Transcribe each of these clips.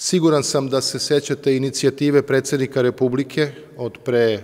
Siguran sam da se sećate inicijative predsednika Republike od pre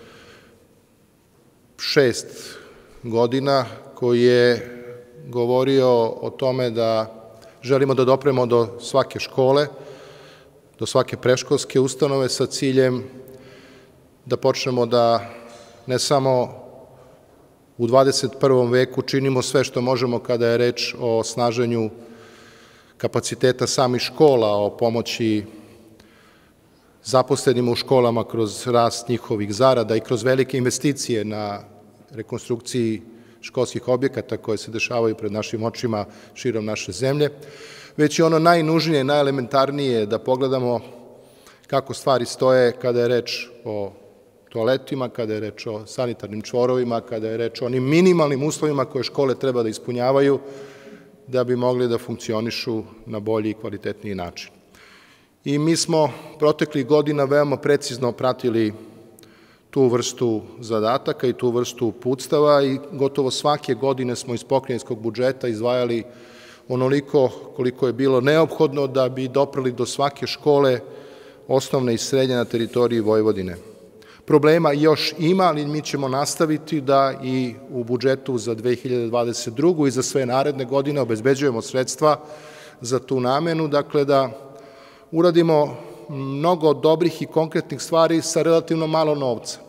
6 godina, koji je govorio o tome da želimo da dopremo do svake škole, do svake predškolske ustanove sa ciljem da počnemo da ne samo u 21. veku činimo sve što možemo kada je reč o snaženju kapaciteta samih škola, o pomoći zaposlenima u školama kroz rast njihovih zarada i kroz velike investicije na rekonstrukciji školskih objekata koje se dešavaju pred našim očima širom naše zemlje, već i ono najnužnije, najelementarnije da pogledamo kako stvari stoje kada je reč o toaletima, kada je reč o sanitarnim čvorovima, kada je reč o onim minimalnim uslovima koje škole treba da ispunjavaju da bi mogli da funkcionišu na bolji i kvalitetniji način. I mi smo proteklih godina veoma precizno pratili tu vrstu zadataka i tu vrstu uputstava i gotovo svake godine smo iz pokrajinskog budžeta izdvajali onoliko koliko je bilo neophodno da bi doprali do svake škole osnovne i srednje na teritoriji Vojvodine. Problema još ima, ali mi ćemo nastaviti da i u budžetu za 2022. i za sve naredne godine obezbeđujemo sredstva za tu namenu, dakle da uradimo mnogo dobrih i konkretnih stvari sa relativno malo novca.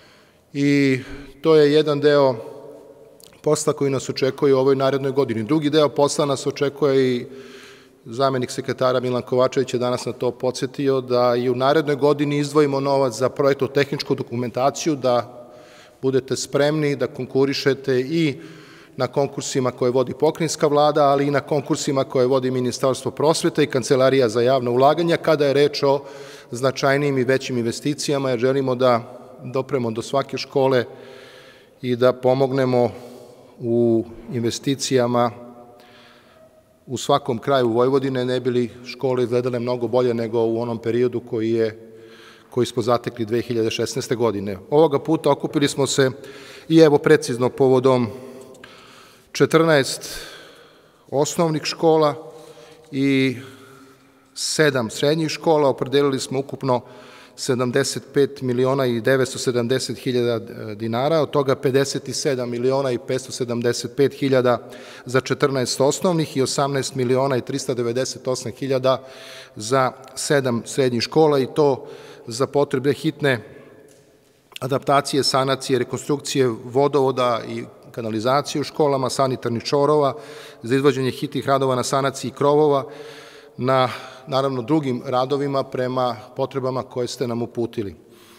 I to je jedan deo posla koji nas očekuje u ovoj narednoj godini. Drugi deo posla nas očekuje i zamenik sekretara Milan Kovačević je danas na to podsjetio, da i u narednoj godini izdvojimo novac za projektno-tehničku dokumentaciju, da budete spremni da konkurišete i na konkursima koje vodi pokrajinska vlada, ali i na konkursima koje vodi Ministarstvo prosvete i Kancelarija za javna ulaganja, kada je reč o značajnijim i većim investicijama, jer želimo da dopremo do svake škole i da pomognemo u investicijama u svakom kraju Vojvodine, ne bi li škole izgledale mnogo bolje nego u onom periodu koji smo zatekli 2016. godine. Ovoga puta okupili smo se i evo precizno povodom 14 osnovnih škola i 7 srednjih škola, opredelili smo ukupno 75 miliona i 970 hiljada dinara, od toga 57 miliona i 575 hiljada za 14 osnovnih i 18 miliona i 398 hiljada za 7 srednjih škola, i to za potrebe hitne adaptacije, sanacije, rekonstrukcije vodovoda i kanalizacije u školama, sanitarnih čvorova, za izvođenje hitnih radova na sanaciji krovova, na naravno drugim radovima prema potrebama koje ste nam uputili.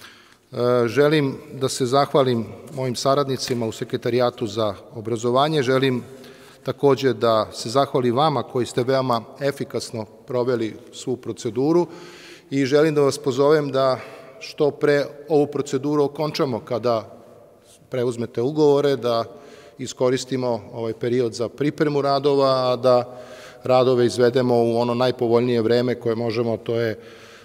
Želim da se zahvalim mojim saradnicima u Sekretarijatu za obrazovanje, želim takođe da se zahvalim vama koji ste veoma efikasno proveli svu proceduru i želim da vas pozovem da što pre ovu proceduru okončamo kada preuzmete ugovore, da iskoristimo ovaj period za pripremu radova, a da radove izvedemo u ono najpovoljnije vreme koje možemo, to je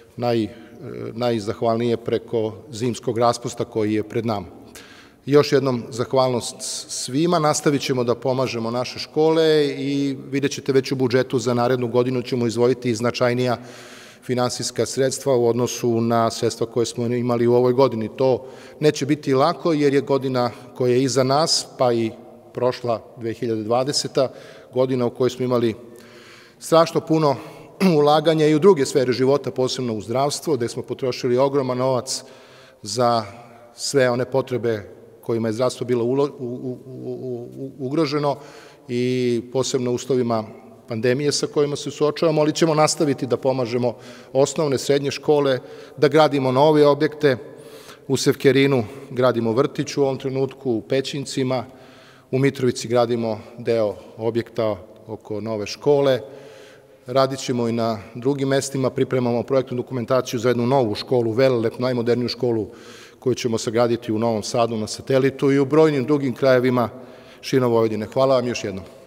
najzahvalnije preko zimskog raspusta koji je pred nama. Još jednom zahvalnost svima, nastavit ćemo da pomažemo naše škole i vidjet ćete već u budžetu za narednu godinu ćemo izdvojiti značajnija finansijska sredstva u odnosu na sredstva koje smo imali u ovoj godini. To neće biti lako jer je godina koja je iza nas, pa i prošla 2020. godina u kojoj smo imali strašno puno ulaganja i u druge sfere života, posebno u zdravstvo, gde smo potrošili ogroman novac za sve one potrebe kojima je zdravstvo bilo ugroženo i posebno u uslovima pandemije sa kojima se suočavamo, ali ćemo nastaviti da pomažemo osnovne, srednje škole, da gradimo nove objekte. U Sevkerinu gradimo vrtić u ovom trenutku, u Pećincima, u Mitrovici gradimo deo objekta oko nove škole, radit ćemo i na drugim mestima, pripremamo projektnu dokumentaciju za jednu novu školu, Velelep, najmoderniju školu koju ćemo sagraditi u Novom Sadu na satelitu i u brojnim drugim krajevima širom Vojvodine. Hvala vam još jednom.